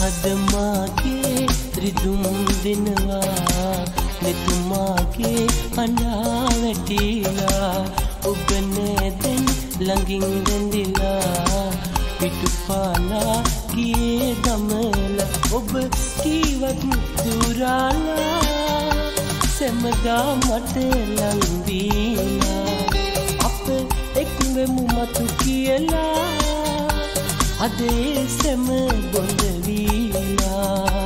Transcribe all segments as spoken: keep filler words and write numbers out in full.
අද මාගේ රිදුම් දෙනවා මෙතුමාගේ අඬා වැටිලා ඔබ නැදෙන් ළඟින් රැඳිලා පිටුපාලා ගියේ දමලා ඔබ කීවත් දුරාලා සැමදා මට ලං දීලා අප එක් වෙමු මතු කියලා අදේ සැම බොඳ වීලා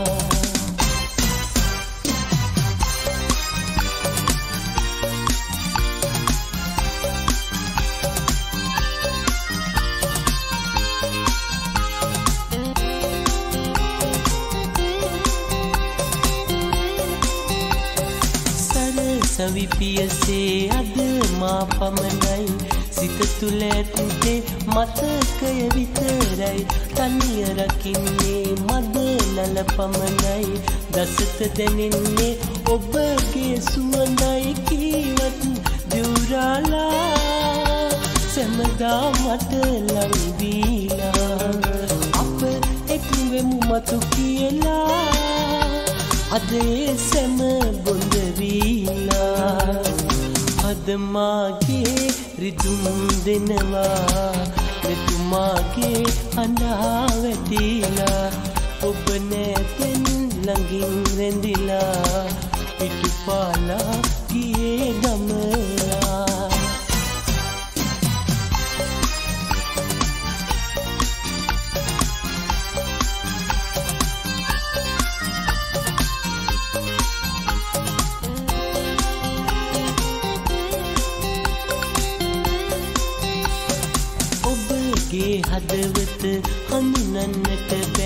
සවිපියසේ අද මා පමණයි සිත තුළ ඇත්තේ මතකය විතරයි තනිය රකින්නේ මද නල පමණයි දසත දැනෙන්නේ ඔබගේ සුවඳයි කීවත් දුරාලා සැමදා මට ලං වීලා අප එක් වෙමු මතු කියලා අදේ සැම බොඳ වීලා අද මාගේ රිදුම් දෙනවා මෙතුමාගේ අඬා වැටිලා ඔබ නැතෙන් ළඟින් රැඳිලා පිටුපාලා ගියේ දමලා ඔබගේ හදවත හඳුනන්නට